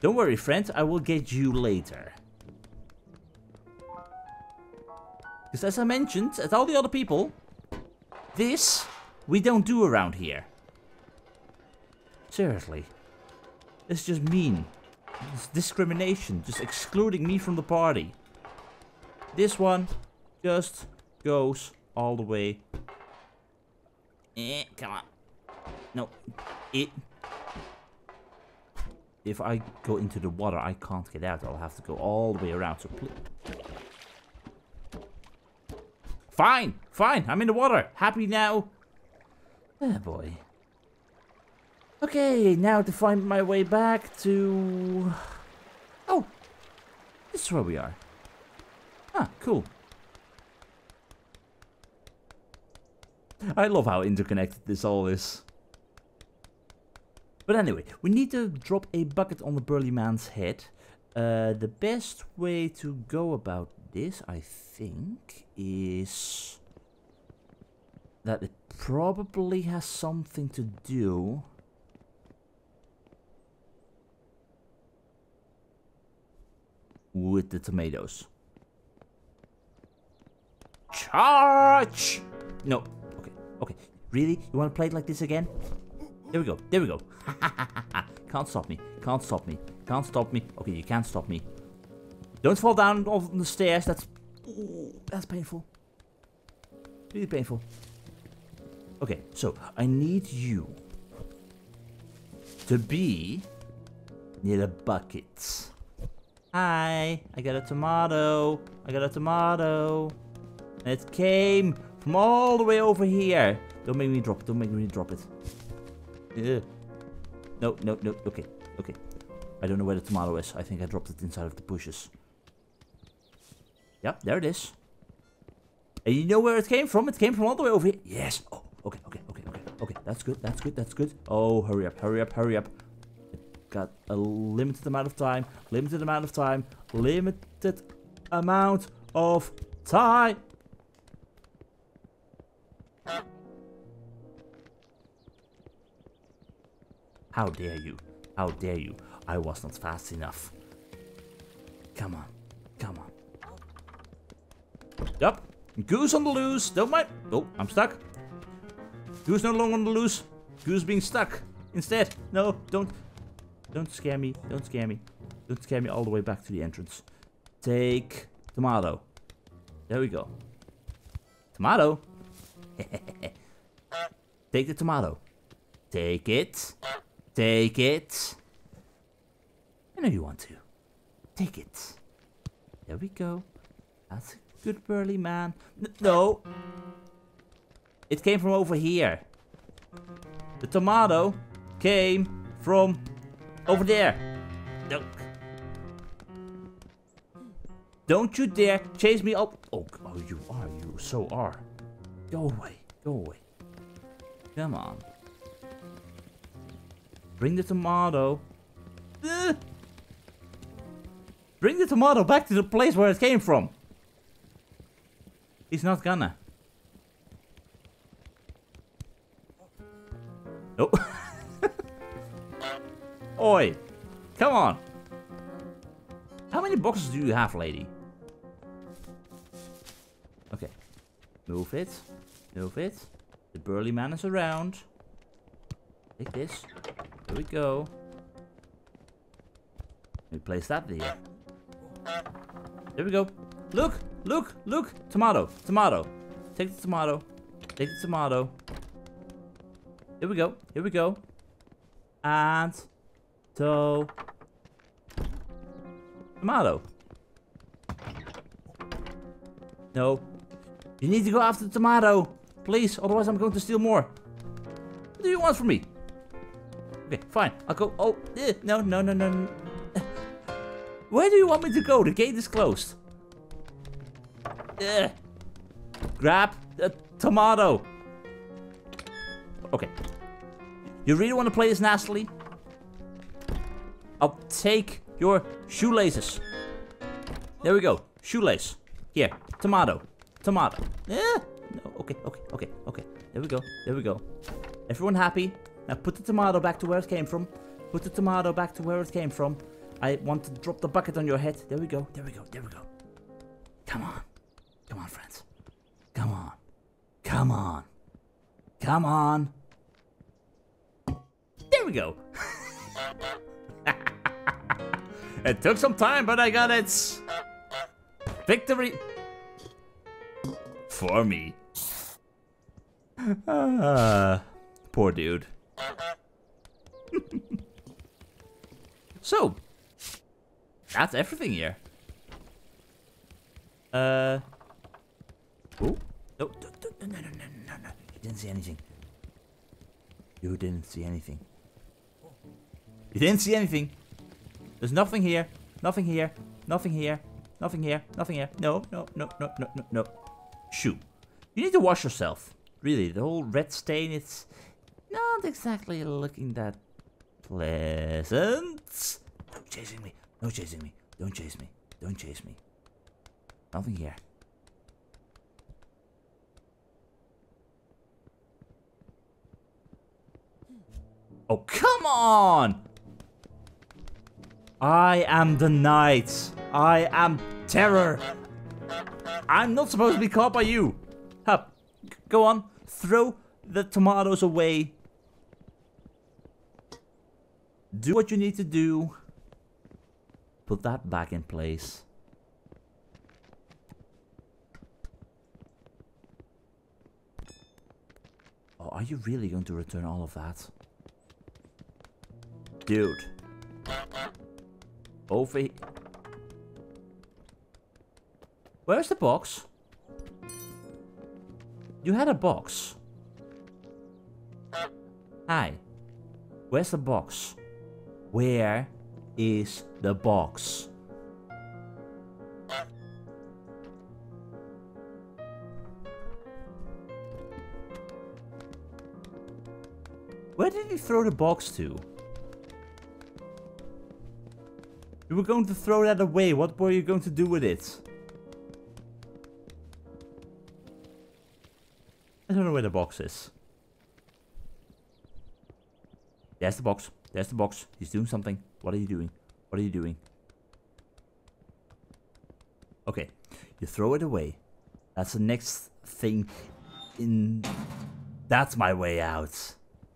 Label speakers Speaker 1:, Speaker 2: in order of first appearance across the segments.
Speaker 1: Don't worry, friend. I will get you later. Because as I mentioned, as all the other people, this we don't do around here. Seriously. It's just mean. It's discrimination. Just excluding me from the party. This one just goes all the way. Come on. No. If I go into the water, I can't get out. I'll have to go all the way around. So please. Fine. Fine. I'm in the water. Happy now. Oh boy. Okay, now to find my way back to... Oh. This is where we are. Ah, cool. I love how interconnected this all is. But anyway, we need to drop a bucket on the burly man's head. The best way to go about this, I think, is that it probably has something to do with the tomatoes. Charge! No. Okay. Okay. Really? You want to play it like this again? There we go. There we go. Can't stop me. Can't stop me. Can't stop me. Okay, you can't stop me. Don't fall down on the stairs. That's painful. Really painful. Okay, so I need you to be near the buckets. Hi, I got a tomato. I got a tomato. And it came from all the way over here. Don't make me drop it. Don't make me drop it. Ugh. No, no, no. Okay, okay. I don't know where the tomato is. I think I dropped it inside of the bushes. Yep, there it is. And you know where it came from? It came from all the way over here. Yes. Oh, okay, okay, okay, okay. Okay, that's good, that's good, that's good. Oh, hurry up, hurry up, hurry up. Got a limited amount of time. Limited amount of time. Limited amount of time. How dare you? How dare you? I was not fast enough. Come on. Come on. Yup. Goose on the loose. Don't mind. Oh, I'm stuck. Goose no longer on the loose. Goose being stuck. Instead. No, don't scare me. Don't scare me. Don't scare me all the way back to the entrance. Take tomato. There we go. Tomato. Take the tomato. Take it. Take it. I know you want to. Take it. There we go. That's a good burly man. No. It came from over here. The tomato came from over there. No. Don't you dare chase me up. Oh, you are. You so are. Go away. Go away. Come on. Bring the tomato. Bring the tomato back to the place where it came from. He's not gonna. Oh. Oi. Come on. How many boxes do you have, lady? Okay. Move it. Move it. The burly man is around. Take this. There we go. Let me place that there. There we go. Look! Look! Look! Tomato! Tomato! Take the tomato. Take the tomato. Here we go. Here we go. And... Tomato. No. You need to go after the tomato. Please, otherwise I'm going to steal more. What do you want from me? Okay, fine. I'll go. Oh, no, no, no, no. Where do you want me to go? The gate is closed. Grab the tomato. Okay. You really want to play this nastily? I'll take your shoelaces. There we go. Shoelace. Here. Tomato. Tomato. No. Okay, okay, okay, okay. There we go. There we go. Everyone happy? Now put the tomato back to where it came from. Put the tomato back to where it came from. I want to drop the bucket on your head. There we go. There we go. There we go. Come on. Come on, friends. Come on. Come on. Come on. There we go. It took some time, but I got it. Victory. For me. Poor dude. So, that's everything here. Oh, no, no, no, no, no, no, no. You didn't see anything. You didn't see anything. You didn't see anything. There's nothing here. Nothing here. Nothing here. Nothing here. Nothing here. No, no, no, no, no, no, no. Shoo. You need to wash yourself. Really, the whole red stain, it's not exactly looking that pleasant. No chasing me. No chasing me. Don't chase me. Don't chase me. Nothing here. Oh, come on! I am the knight. I am terror. I'm not supposed to be caught by you. Hup. Go on. Throw the tomatoes away. Do what you need to do. Put that back in place. Oh, are you really going to return all of that? Dude. Over here. Where's the box? You had a box. Hi. Where's the box? Where is the box? Where did you throw the box to? You were going to throw that away. What were you going to do with it? I don't know where the box is. There's the box. There's the box. He's doing something. What are you doing? What are you doing? Okay. You throw it away. That's the next thing in... That's my way out.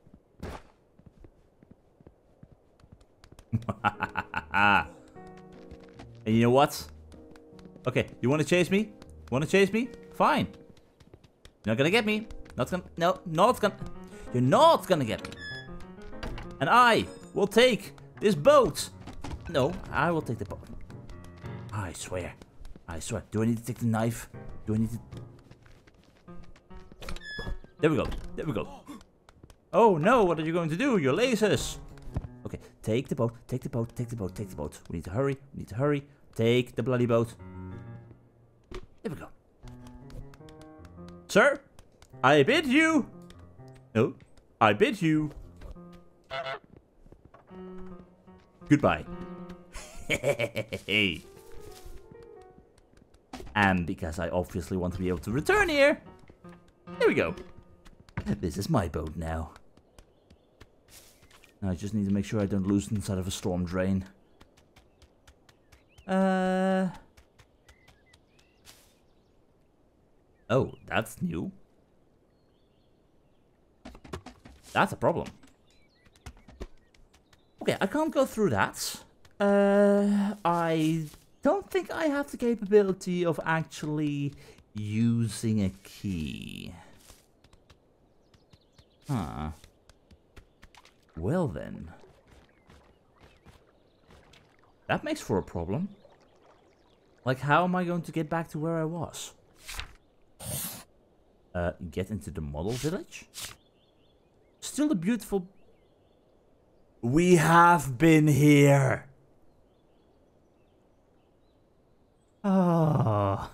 Speaker 1: And you know what? Okay, you want to chase me? Want to chase me? Fine. You're not gonna get me. Not gonna... No, not gonna... You're not gonna get me. And I will take this boat. No, I will take the boat. I swear. I swear. Do I need to take the knife? Do I need to... There we go. There we go. Oh no, what are you going to do? Your lasers. Okay, take the boat. Take the boat. Take the boat. Take the boat. We need to hurry. We need to hurry. Take the bloody boat. There we go. Sir, I bid you. No, I bid you. Goodbye. And because I obviously want to be able to return here, there we go. This is my boat now. Now I just need to make sure I don't lose inside of a storm drain. Oh, that's new. That's a problem. Okay, I can't go through that. I don't think I have the capability of actually using a key. Huh. Well then. That makes for a problem. Like, how am I going to get back to where I was? Get into the model village? Still a beautiful... We have been here! Oh.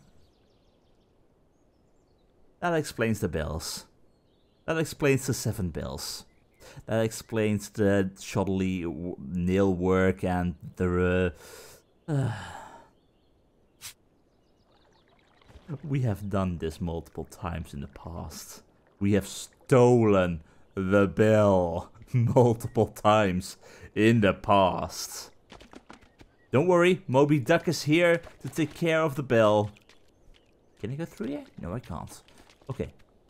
Speaker 1: That explains the bells. That explains the 7 bells. That explains the shoddily nail work and the... We have done this multiple times in the past. We have stolen the bell multiple times in the past. Don't worry, Moby Duck is here to take care of the bell. Can I go through here? No, I can't. Okay.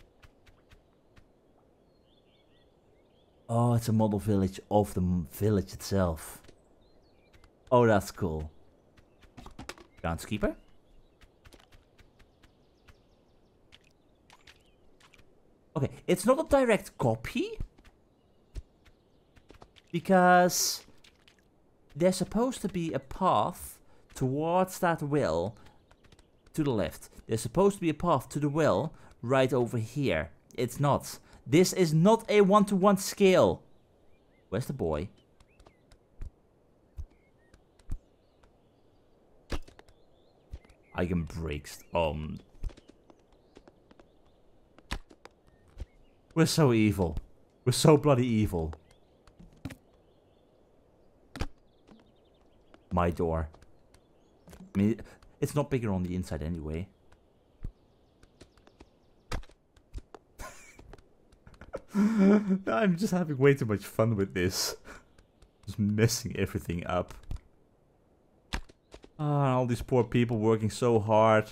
Speaker 1: Oh, it's a model village of the village itself. Oh, that's cool. Groundskeeper. Okay, it's not a direct copy. Because there's supposed to be a path towards that well to the left. There's supposed to be a path to the well right over here. It's not. This is not a one-to-one scale. Where's the boy? I can break. We're so evil. We're so bloody evil. My door. I mean, it's not bigger on the inside anyway. I'm just having way too much fun with this. Just messing everything up. Ah, all these poor people working so hard.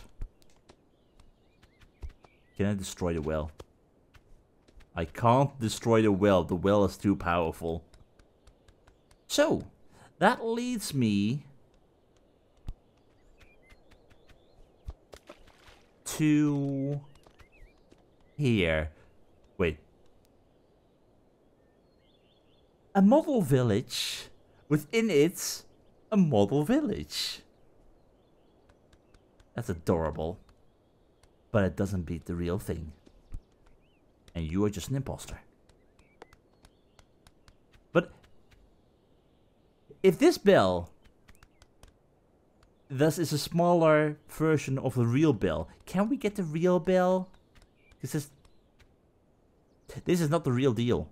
Speaker 1: Can I destroy the well? I can't destroy the well. The well is too powerful. So, that leads me to here. Wait. A model village. Within it, a model village. That's adorable. But it doesn't beat the real thing. And you are just an imposter. But if this bell thus is a smaller version of the real bell, can we get the real bell? This is not the real deal.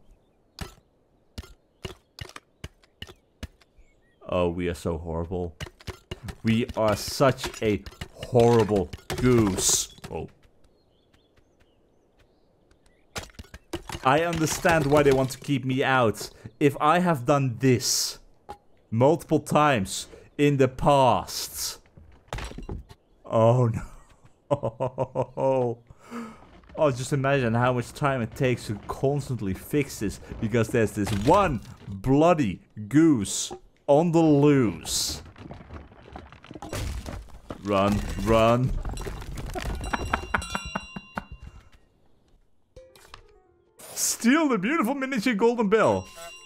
Speaker 1: Oh, we are so horrible. We are such a horrible goose. Oh. I understand why they want to keep me out. If I have done this multiple times in the past. Oh no. Oh, just imagine how much time it takes to constantly fix this. Because there's this one bloody goose on the loose. Run, run. Steal the beautiful miniature golden bell.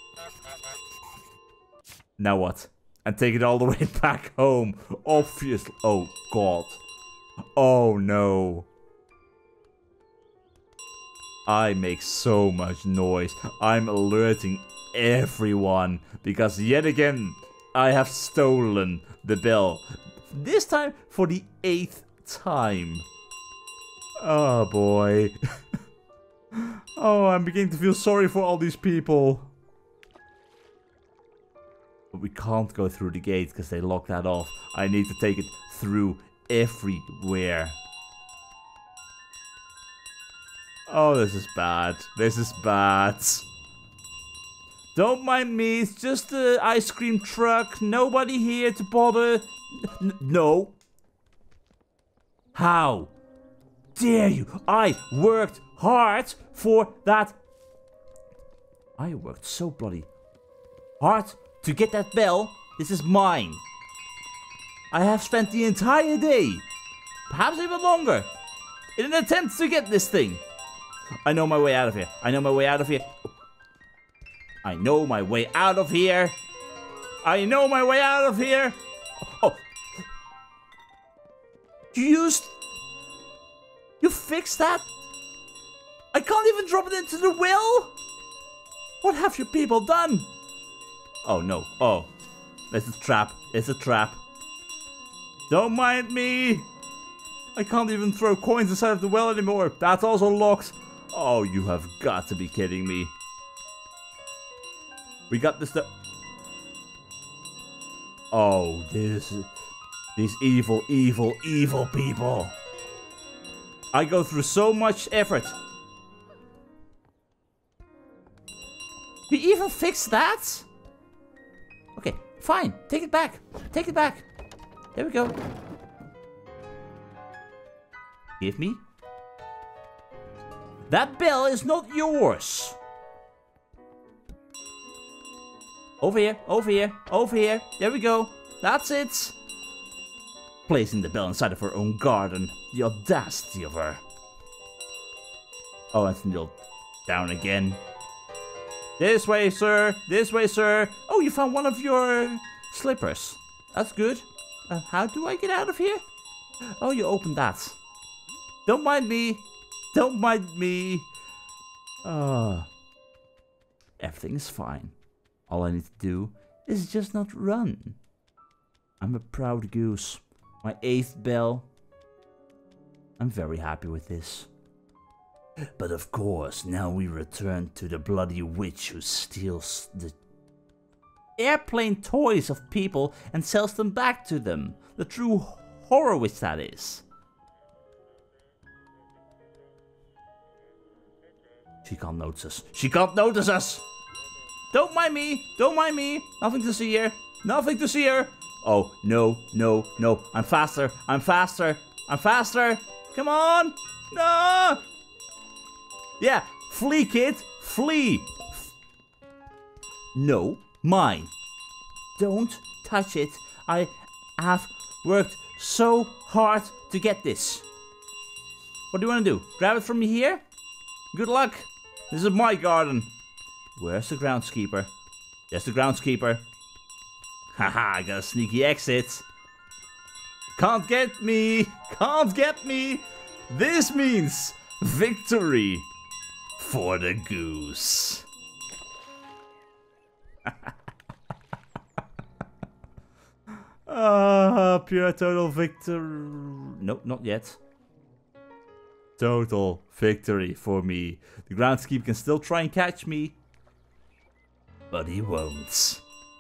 Speaker 1: Now what? And take it all the way back home. Obviously. Oh, God. Oh, no. I make so much noise. I'm alerting everyone. Because yet again, I have stolen the bell. This time for the 8th time. Oh, boy. Oh, I'm beginning to feel sorry for all these people. But we can't go through the gate because they locked that off. I need to take it through everywhere. Oh, this is bad. This is bad. Don't mind me. It's just the ice cream truck. Nobody here to bother. No. How dare you? I worked hard for that. I worked so bloody hard to get that bell. This is mine. I have spent the entire day, perhaps even longer, in an attempt to get this thing. I know my way out of here. I know my way out of here. I know my way out of here. I know my way out of here. Oh. You fixed that? I can't even drop it into the well? What have you people done? Oh no. Oh. It's a trap. It's a trap. Don't mind me. I can't even throw coins inside of the well anymore. That's also locked. Oh, you have got to be kidding me. We got this stuff. Oh, these evil, evil, evil people. I go through so much effort. You even fixed that? Okay, Fine. Take it back. Take it back. There we go. Give me. That bell is not yours. Over here, over here, over here. There we go. That's it. Placing the bell inside of her own garden. The audacity of her. Oh, and kneel down again. This way, sir. This way, sir. Oh, you found one of your slippers. That's good. How do I get out of here? Oh, you opened that. Don't mind me. Don't mind me. Everything is fine. All I need to do is just not run. I'm a proud goose. My 8th bell. I'm very happy with this. But of course, now we return to the bloody witch who steals the airplane toys of people and sells them back to them. The true horror witch that is. She can't notice us. She can't notice us! Don't mind me! Don't mind me! Nothing to see here. Nothing to see here! Oh, no, no, no. I'm faster. I'm faster. I'm faster. Come on! No! Yeah, flee, kid. Flee. No, mine. Don't touch it. I have worked so hard to get this. What do you want to do? Grab it from me here? Good luck. This is my garden. Where's the groundskeeper? There's the groundskeeper. Haha, I got a sneaky exit. Can't get me. Can't get me. This means victory for the goose. Pure total victory. Nope, not yet. Total victory for me. The groundskeeper can still try and catch me, but he won't.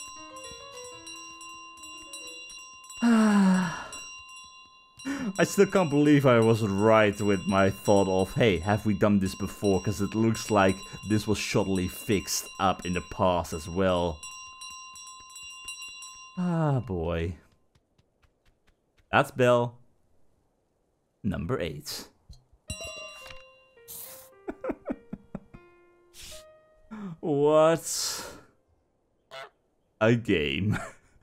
Speaker 1: I still can't believe I was right with my thought of, hey, have we done this before? Because it looks like this was shoddily fixed up in the past as well. Ah, boy. That's bell number 8. What a game.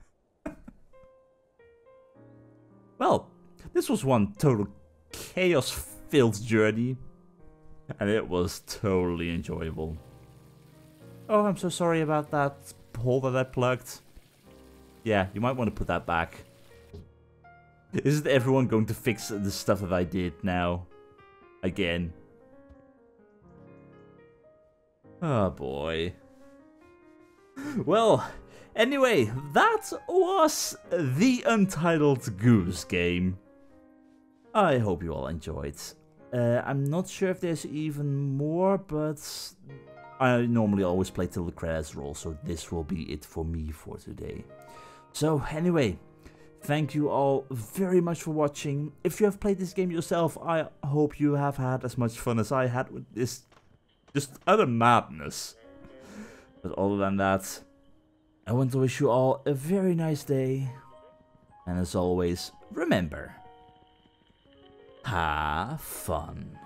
Speaker 1: Well, this was one total chaos-filled journey, and it was totally enjoyable. Oh, I'm so sorry about that hole that I plugged. Yeah, you might want to put that back. Isn't everyone going to fix the stuff that I did now? Again. Oh boy. Well, anyway, that was the Untitled Goose Game. I hope you all enjoyed. I'm not sure if there's even more, but I normally always play till the credits roll, so this will be it for me for today. So anyway, thank you all very much for watching. If you have played this game yourself, I hope you have had as much fun as I had with this just utter madness. But other than that, I want to wish you all a very nice day. And as always, remember, have fun.